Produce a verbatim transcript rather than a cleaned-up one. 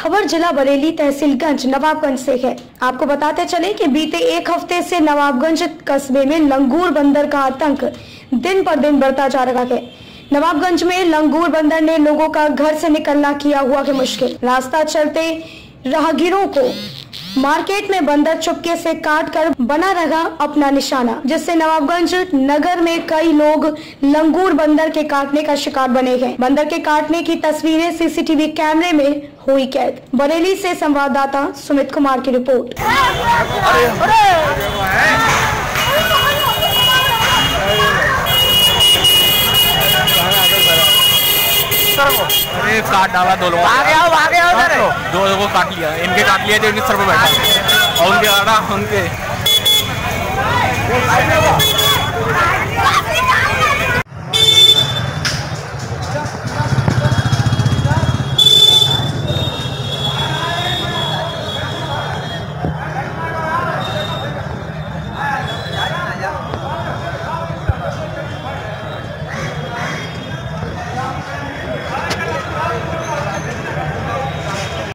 खबर जिला बरेली तहसीलगंज नवाबगंज से है। आपको बताते चले कि बीते एक हफ्ते से नवाबगंज कस्बे में लंगूर बंदर का आतंक दिन पर दिन बढ़ता जा रहा है। नवाबगंज में लंगूर बंदर ने लोगों का घर से निकलना किया हुआ है मुश्किल। रास्ता चलते राहगीरों को मार्केट में बंदर चुपके से काट कर बना रहा अपना निशाना, जिससे नवाबगंज नगर में कई लोग लंगूर बंदर के काटने का शिकार बने हैं। बंदर के काटने की तस्वीरें सीसीटीवी कैमरे में हुई कैद। बरेली से संवाददाता सुमित कुमार की रिपोर्ट। अरे काट डाला दो लोगों भागे आओ भागे आओ उधर दो लोगों को काट लिया, इनके काट लिया जो इनके सर पे बैठा और उनके आना उनके